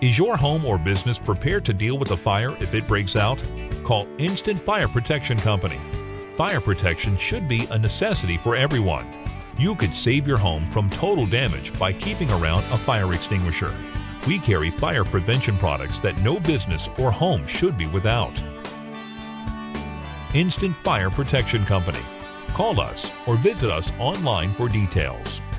Is your home or business prepared to deal with a fire if it breaks out? Call Instant Fire Protection Company. Fire protection should be a necessity for everyone. You could save your home from total damage by keeping around a fire extinguisher. We carry fire prevention products that no business or home should be without. Instant Fire Protection Company. Call us or visit us online for details.